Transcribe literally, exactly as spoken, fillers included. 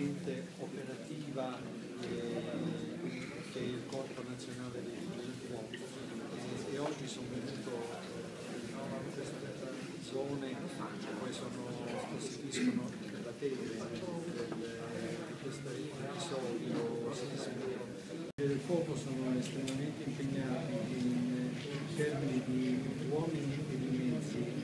componente operativa eh, che è il Corpo Nazionale dei Vigili del Fuoco e, e oggi sono venuto in queste zone che poi sono, costituiscono la tele di questo episodio sismico. I del fuoco sono estremamente impegnati in termini di uomini e di mezzi